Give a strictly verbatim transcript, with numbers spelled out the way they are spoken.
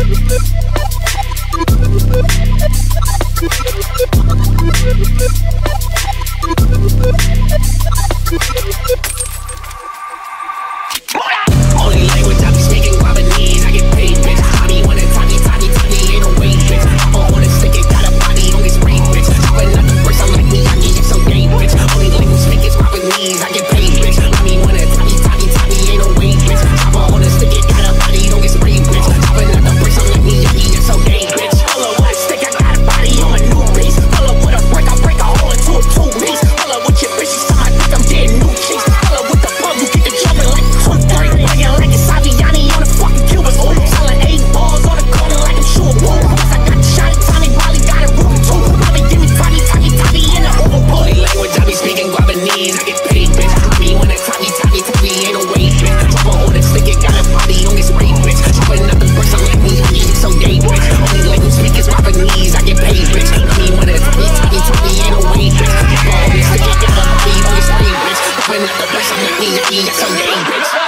Only language I be speaking Guapanese. I get paid, bitch. Mommy wanna tiny, tiny, tiny, ain't no way, bitch. Papa on a stick, it got a body on his brain, bitch. Chopping out the first, I'm like Miyagi, it's so gay, bitch. Only language speaking Guapanese. I get paid, bitch. Mommy wanna tiny, tiny, tiny, ain't no way, bitch. Papa on a stick, it got a body on his brain, bitch. Chopping out the first, I'm like Miyagi, it's so gay, bitch. Pull up with a stick, I got a body on a new piece. Pull up with a brick, I break a hole into a two piece. Pull up with your bitch, she time I think I'm dead new cheeks. Pull up with the pump, you get the jumping like two, three. Playing like it's Saviani on the fucking Cubans. Ooh, selling eight balls on the corner like I'm shooting woo. I got the shot at Tommy Wally, got a room too. Mommy give me Tommy, Tommy, Tommy in the Uber pool. Only language I be speaking Guapanese. I get paid, bitch. Mommy when it's Tommy, Tommy, Tommy ain't no way, bitch. Papa on the stick, it got a body on his brain, bitch. Chopping out the first, I'm like Miyagi, it's so gay, bitch. Only language speaking Guapanese. I get paid, bitch. Mommy when it's Tommy, Tommy, Tommy ain't no way, bitch. Papa on the stick, it got a body on his brain, bitch. Chopping out the first, I'm like Miyagi, it's so gay, bitch.